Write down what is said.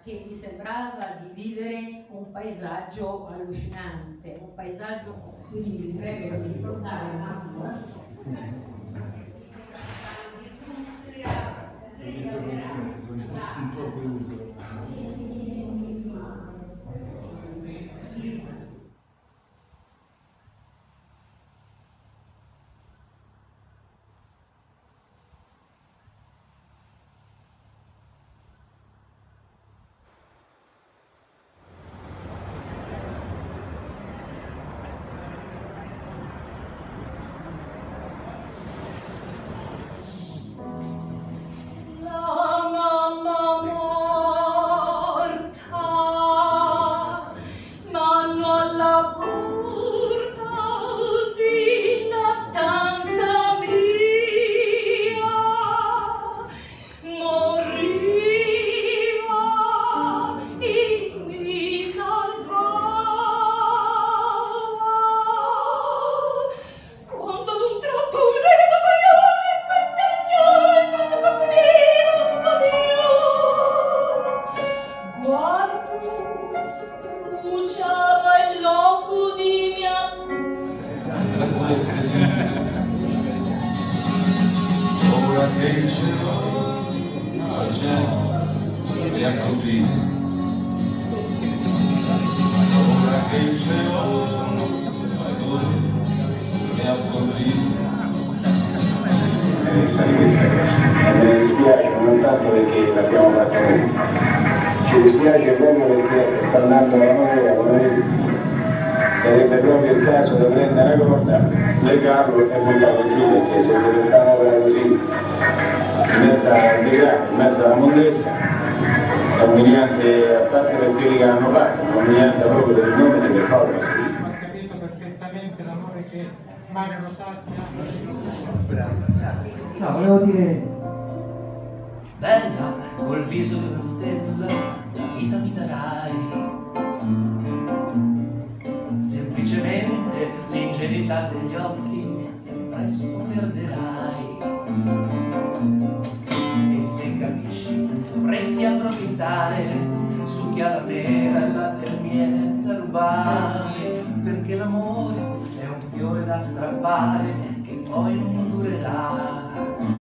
che mi sembrava di vivere un paesaggio allucinante, un paesaggio, quindi vi prego di ricordare un attimo la storia. Ora che il cielo mi ha colpito, ora che il cielo mi ha colpito. Sai questa cosa, mi dispiace non tanto perché l'abbiamo fatto noi, ci dispiace proprio perché parlando la noi sarebbe proprio il caso di prendere una corda, legarlo e buttarlo giù, perché se deve stare un'opera così in mezzo al degrado, in mezzo alla mondezza, è umiliante, a parte per quelli che hanno fatto, è umiliante proprio per il nome e per Paolo. Ho capito perfettamente l'amore che Mario Rosati ha. No, volevo dire... Bella, col viso di una stella, la vita mi darai. Semplicemente l'ingenuità degli occhi presto perderai. E se capisci, dovresti approfittare, succhia la mela e latte e miele da rubare, perché l'amore è un fiore da strappare che poi non durerà.